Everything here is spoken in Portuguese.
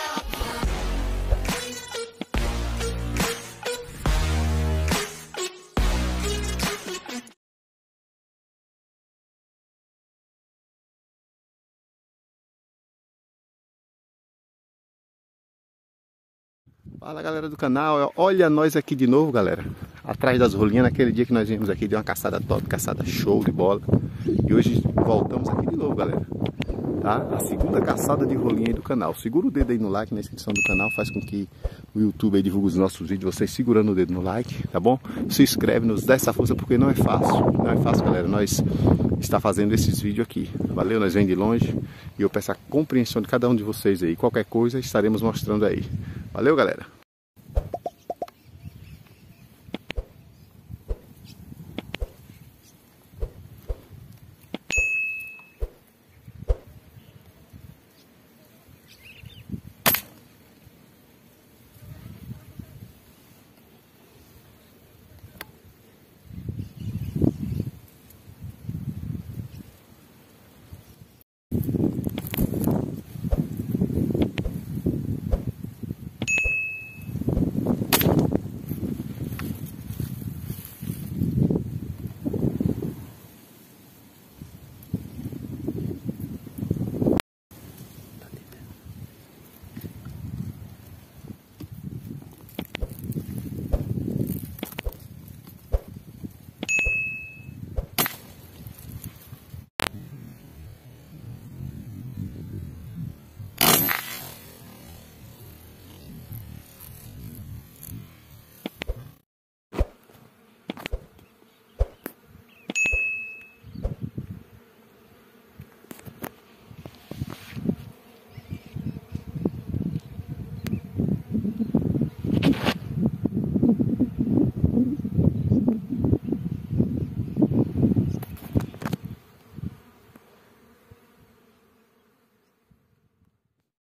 Fala galera do canal, olha nós aqui de novo galera, atrás das rolinhas, naquele dia que nós viemos aqui, deu uma caçada top, caçada show de bola. E hoje voltamos aqui de novo galera, tá? A segunda caçada de rolinha aí do canal. Segura o dedo aí no like, na inscrição do canal, faz com que o YouTube aí divulgue os nossos vídeos, vocês segurando o dedo no like, tá bom? Se inscreve, nos dá essa força porque não é fácil galera, nós está fazendo esses vídeos aqui, valeu? Nós vem de longe e eu peço a compreensão de cada um de vocês aí, qualquer coisa estaremos mostrando aí. Valeu, galera!